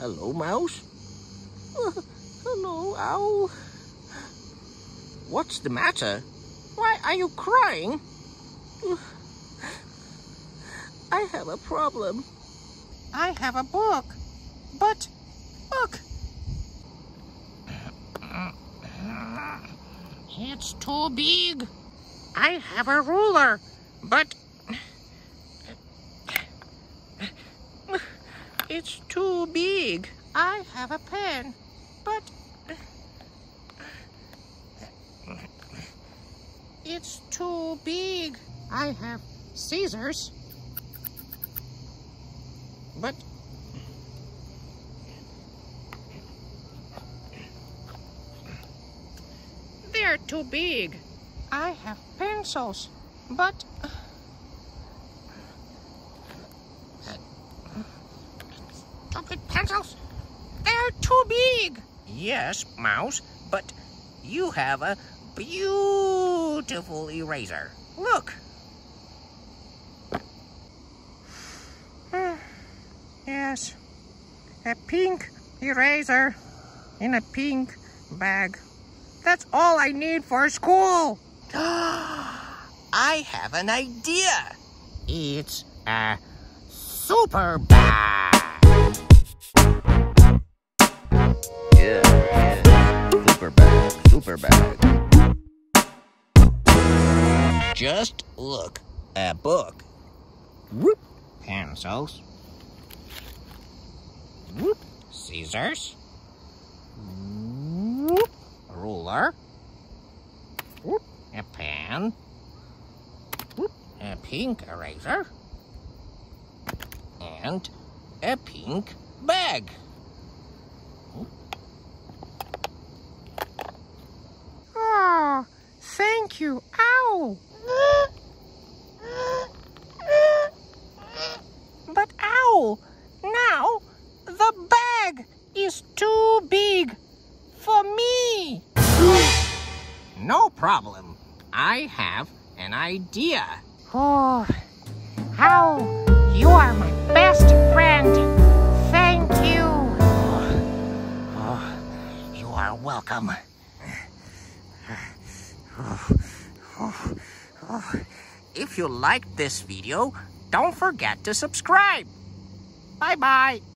Hello, Mouse. Hello, Owl. What's the matter? Why are you crying? I have a problem. I have a book, but look. It's too big. I have a ruler, but it's too big. I have a pen, but it's too big. I have scissors, but they're too big. I have pencils, but stupid pencils, they're too big. Yes, Mouse, but you have a beautiful eraser. Look. Yes, a pink eraser in a pink bag. That's all I need for school. I have an idea. It's a super bag. Yeah, super bag. Just look. A book. Whoop. Pencils. Whoop. Scissors. Whoop. Ruler. Whoop. A pen. Whoop. A pink eraser. And a pink bag. Oh, thank you, Owl. But Owl, now the bag is too big for me. No problem. I have an idea. Oh, Owl, you are my best friend. Thank you. You are welcome. If you liked this video, don't forget to subscribe. Bye-bye.